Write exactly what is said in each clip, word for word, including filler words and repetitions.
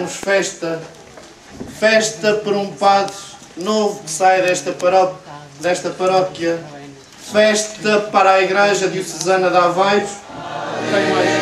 celebramos festa, festa por um padre novo que sai desta paróquia, desta paróquia, festa para a Igreja Diocesana de Aveiro. Tem mais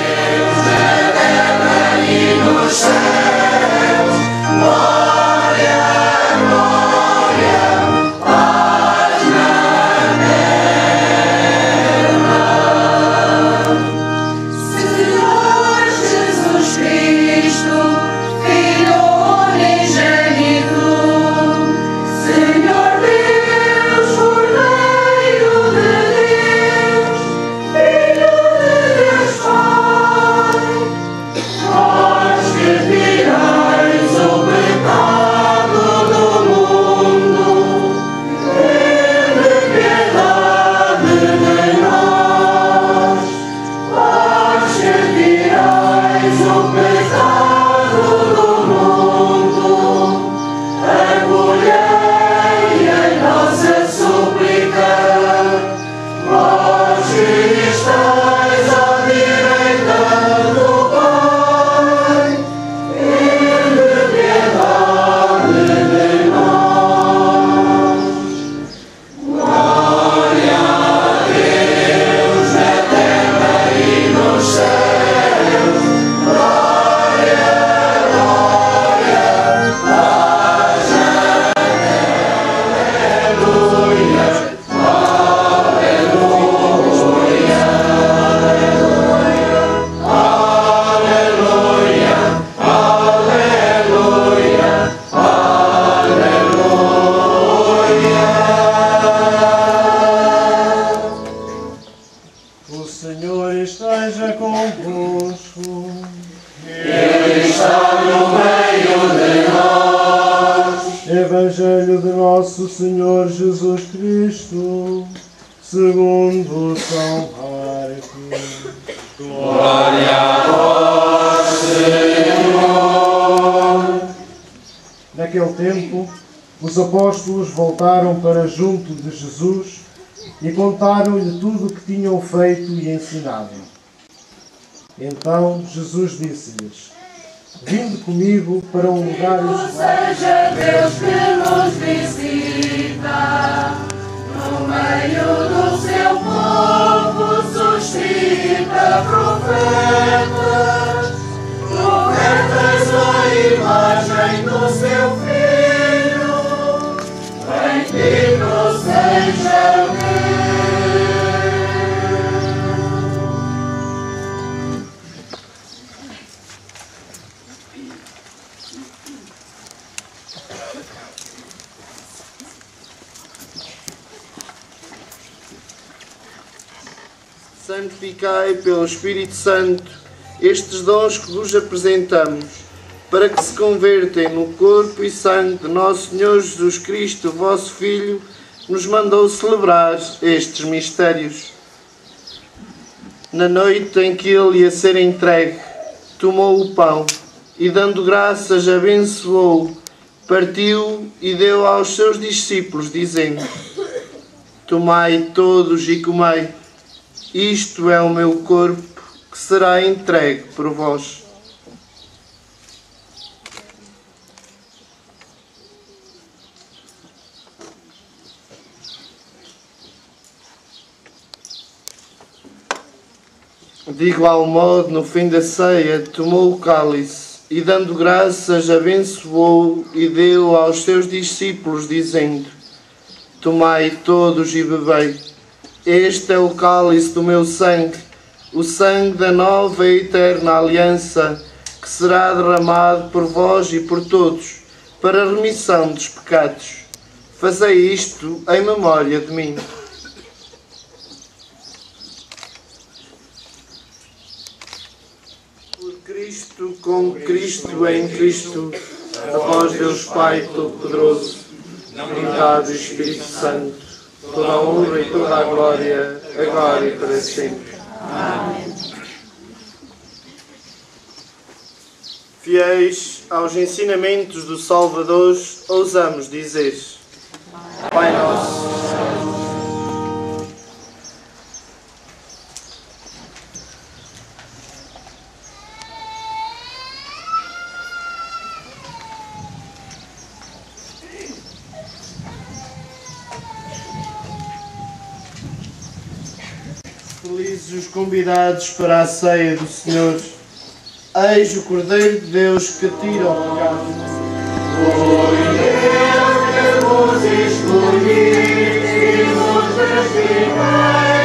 Evangelho de nosso Senhor Jesus Cristo, segundo São Marcos. Glória a vós, Senhor. Naquele tempo, os apóstolos voltaram para junto de Jesus e contaram-lhe tudo o que tinham feito e ensinado. Então Jesus disse-lhes: vinde comigo para um lugar isolado. Seja Deus que nos visita, no meio do seu povo suscita profetas, profetas à imagem do seu Filho, bendito seja Deus. Santificai pelo Espírito Santo estes dons que vos apresentamos, para que se convertem no corpo e sangue de nosso Senhor Jesus Cristo, vosso Filho, que nos mandou celebrar estes mistérios. Na noite em que ele ia ser entregue, tomou o pão e, dando graças, abençoou, partiu e deu aos seus discípulos, dizendo: tomai todos e comei. Isto é o meu corpo, que será entregue por vós. De igual modo, no fim da ceia, tomou o cálice e, dando graças, abençoou e deu aos seus discípulos, dizendo: tomai todos e bebei. Este é o cálice do meu sangue, o sangue da nova e eterna aliança, que será derramado por vós e por todos, para a remissão dos pecados. Fazei isto em memória de mim. Por Cristo, com Cristo, em Cristo, a vós, Deus Pai Todo-Poderoso, na unidade do Espírito Santo, toda a honra e toda a glória, agora e para sempre. Amém. Fiéis aos ensinamentos do Salvador, ousamos dizer: Pai nosso. felizes os convidados para a ceia do Senhor. Eis o Cordeiro de Deus que tira o pecado. Foi Deus que vos escolhi e vos justificai.